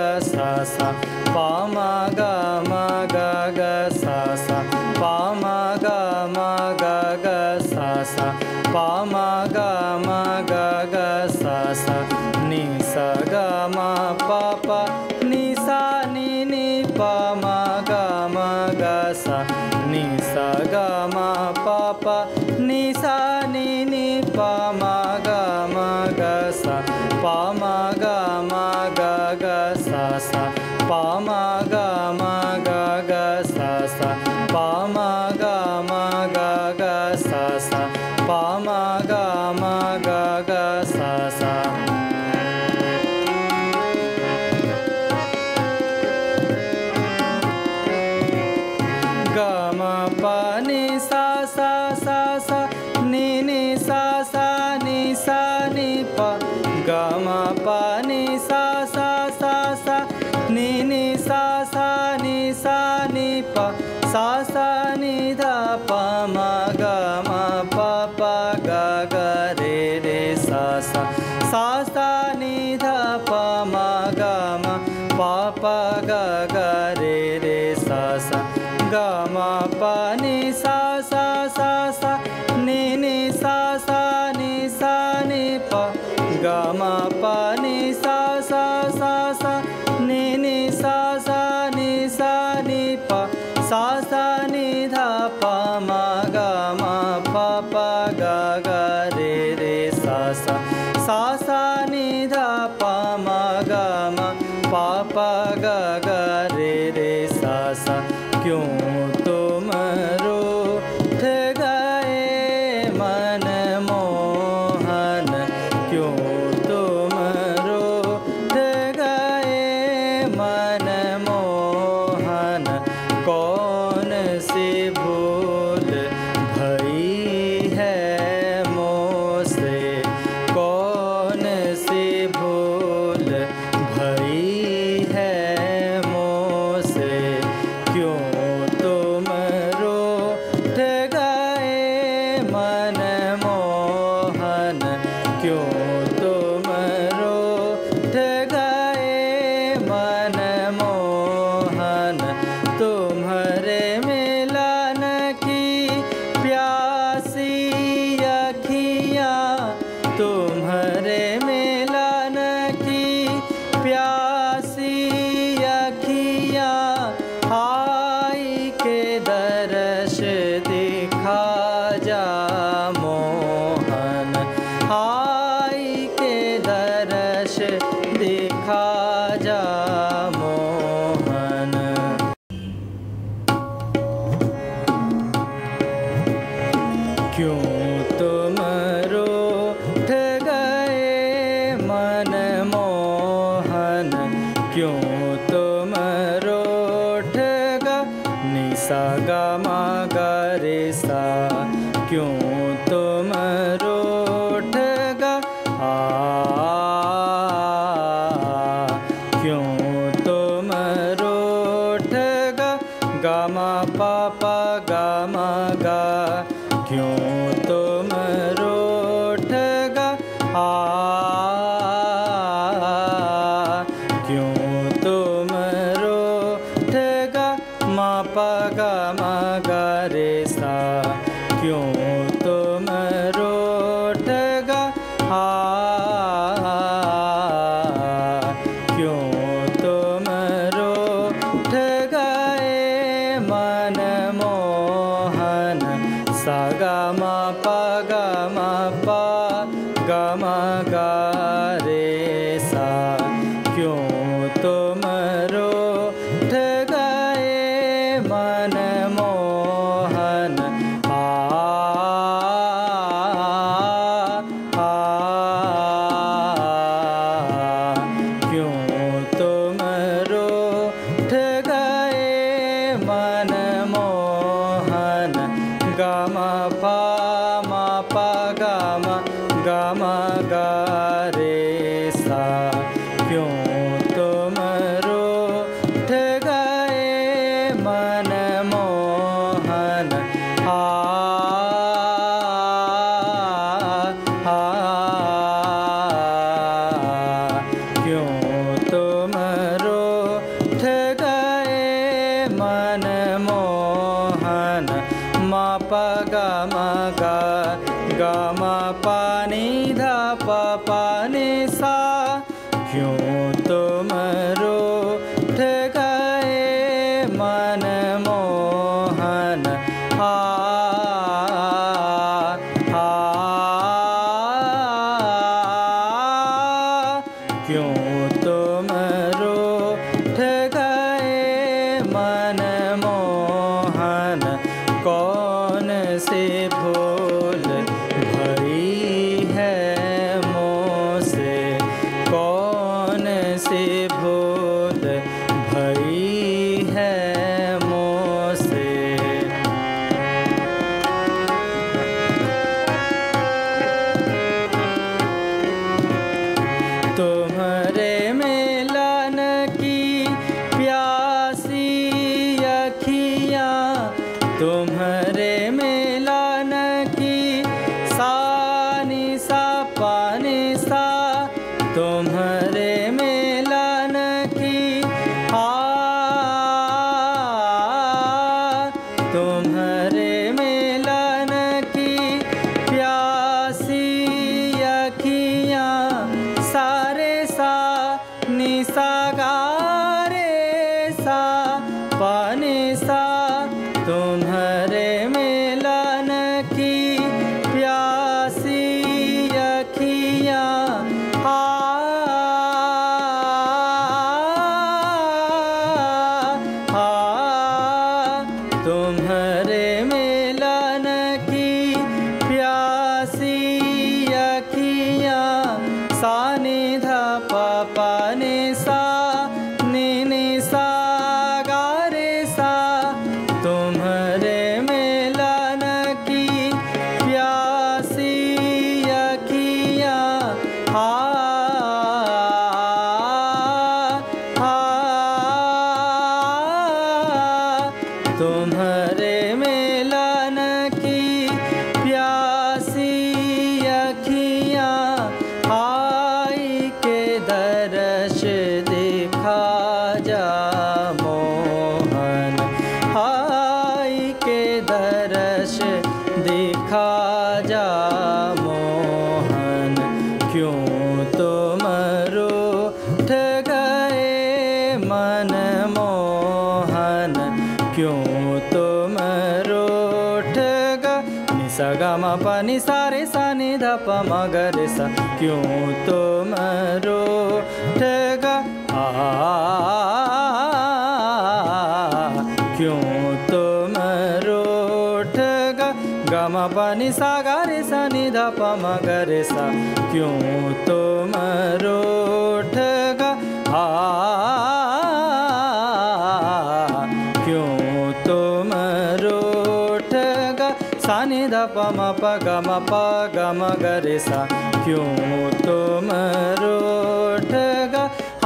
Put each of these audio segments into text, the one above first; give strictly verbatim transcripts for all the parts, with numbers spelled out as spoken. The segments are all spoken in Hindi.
सा सा पा मा गा मा गा गा ma ga ga sa sa pa ma ga ma ga ga sa sa ni sa ga ma pa pa ni sa ni ni pa ma ga ma ga sa ni sa ga ma pa pa ni sa ni ni pa ma ga ma ga sa pa ma ga ma ga ga sa sa pa ma ga ma ga ga sa sa pa ma ga ma ga ga sa sa pa ma ga ma ga ga sa sa ga ma pa ni sa sa sa sa ni ni sa sa ni sa ni pa ga ma pa ni sa sa sa sa ni ni sa sa ni sa ni pa sa sa ni dha pa ma ga ma pa pa ga ga re re sa sa sa sa ni dha pa ma ga ma pa pa ga ga re re sa sa ga ma pa ni sa sa sa sa ni ni sa sa ni sa ni pa ga ma pa ni sa sa sa sa ni ni sa sa ni sa ni pa sa sa ni dha pa ma ga ma pa pa ga ga re re sa sa sa sa ni dha pa ma ga ma pa pa ga ga re re sa sa क्यों तुम रूठ गए मन मोहन क्यों तुम रूठ गए मन मोहन कौन सी भूल भई है मोसे कौन सी भूल भई है मोसे क्यों तुम रूठ गए मन मोहन क्यों तुम रूठ गए मन मोहन तुम्हारे मिलन की प्यासी अखियाँ तुम्हारे मिलन की प्यासी अखियाँ आई के दर्श दिखा जा मोहन आई के दर्श दिखा जा मोहन क्यों तुम रूठ गए मन मोहन क्यों तुम रूठ ग नि सा गा मा गा रे सा क्यों तुम रूठ ग आ क्यों तुम रूठ ग गा मा पा पा गा मा गा क्यों तुम रूठ ग आ क्यों तुम रूठ ग मा पा गा मा गा रे सा क्यों तुम रूठ ग आ क्यों तुम रूठ गए मन मोहन सा गा मा पा गा मा पा गा मा गा रे सा क्यों तुम रूठ गए मन मोहन आ आ क्यों तुम रूठ गए मन मोहन गा मा पा मा पा गा मा गा मा गा रे सा क्यों तुम रूठ गए मन मोहन आ आ क्यों तुम रूठ गए मन मोहन मा पा गा मा गा गा मा पा नि धा पा पा नि सा। क्यों तुम रूठ गए मन मोहन आ आ क्यों तुम रूठ गए मन मोहन। कौन सी भूल भई है मोसे, कौन सी भूल भई है मोसे। तुम्हारे मिलन की प्यासी अखियाँ, तुम्हारे मिलन की सानी सा पानी सा। तुम्हारे मिलन की आ तुम्हारे मिलन की प्यासी अखियाँ। सारे सा नि सा गा रे सा पानी सा। तुम्हारे मिलन की प्यासी अखियाँ आ आ तुम्हारे मिलन की प्यासी अखियाँ। सा नि धा पा पा नि सा नि नि सा गा रे सा। तुम्हारे मिलन की प्यासी अखियाँ आ आ तुम्हारे मिलन की प्यासी अखियाँ। आई के दर्श दिखा जा मोहन, आई के दर्श दिखा जा मोहन। क्यों तुम रूठ गए मन मोहन, क्यों तुम रूठ गए। नि सा गा मा पा नि सा रे सा नि धा पा मा गा रे सा। क्यों तुम रूठ गए क्यों तुम रूठ गए। गा मा पा नि सा गा रे सा नि धा पा मा गा रे सा। क्यों तुम रूठ गए क्यों तुम रूठ गए। सा नि धा पा मा पा गा मा पा गा मा गा रे सा। क्यों तुम रूठ गए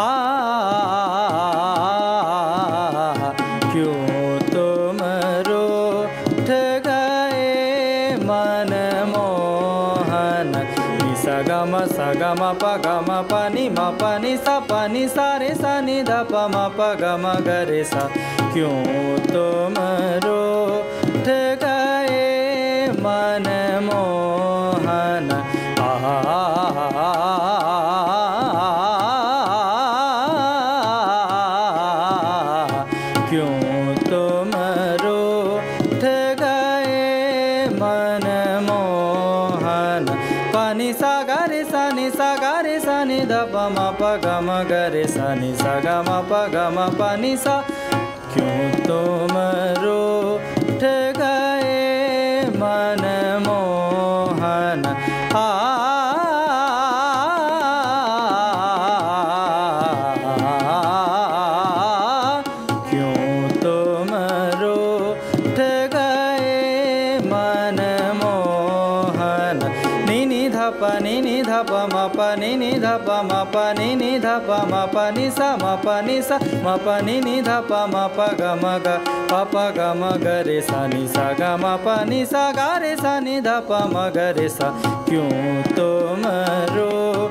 क्यों तुम रूठ गए मन मोहन। नि सा गा मा सा गा मा पा गा मा पा नि मा पा नि सा पा नि सा रे सा नि धा पा मा पा गा मा गा रे सा। क्यों तुम रूठ गए मन मोहन आ क्यों तुम रूठ गए मन मोहन। पा नि सा गा रे सा नि सा गा रे सा नि धा पा मा पा गा मा गा रे सा नि सा गा मा पा गा मा पा नि सा। क्यों तुम रूठ गए मन मोहन आ क्यों तुम रूठ गए मन मोहन। नि नि धा पा नि नि धा पा मा पा नि नि धा पा मा पा नि नि धा पा मा पा नि सा मा पा नि सा मा पा नि नि धा पा मा पा गा मा गा पा पा गा मा गा रे सा नि सा गा मा पा नि सा गा रे सा नि धा पा मा गा रे सा। क्यों तुम रो